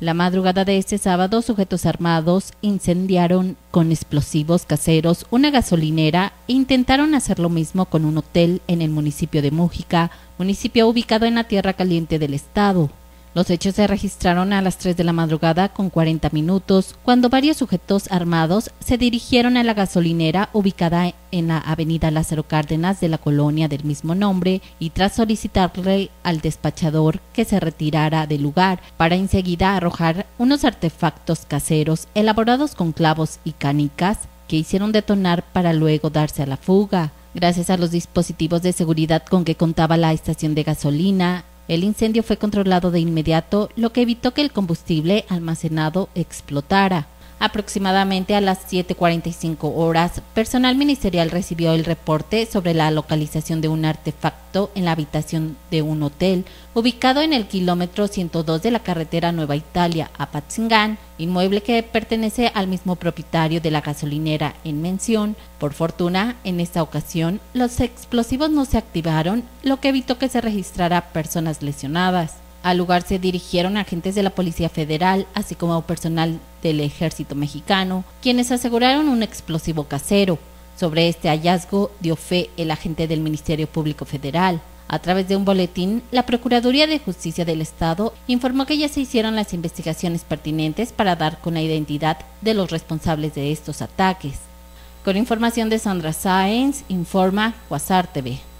La madrugada de este sábado, sujetos armados incendiaron con explosivos caseros una gasolinera e intentaron hacer lo mismo con un hotel en el municipio de Mújica, municipio ubicado en la Tierra Caliente del estado. Los hechos se registraron a las 3 de la madrugada con 40 minutos, cuando varios sujetos armados se dirigieron a la gasolinera ubicada en la avenida Lázaro Cárdenas de la colonia del mismo nombre y tras solicitarle al despachador que se retirara del lugar para enseguida arrojar unos artefactos caseros elaborados con clavos y canicas que hicieron detonar para luego darse a la fuga. Gracias a los dispositivos de seguridad con que contaba la estación de gasolina, el incendio fue controlado de inmediato, lo que evitó que el combustible almacenado explotara. Aproximadamente a las 7:45 horas, personal ministerial recibió el reporte sobre la localización de un artefacto en la habitación de un hotel ubicado en el kilómetro 102 de la carretera Nueva Italia a Patzingán, inmueble que pertenece al mismo propietario de la gasolinera en mención. Por fortuna, en esta ocasión, los explosivos no se activaron, lo que evitó que se registrara personas lesionadas. Al lugar se dirigieron agentes de la Policía Federal, así como personal del Ejército Mexicano, quienes aseguraron un explosivo casero. Sobre este hallazgo dio fe el agente del Ministerio Público Federal. A través de un boletín, la Procuraduría de Justicia del Estado informó que ya se hicieron las investigaciones pertinentes para dar con la identidad de los responsables de estos ataques. Con información de Sandra Sáenz, informa Quasar TV.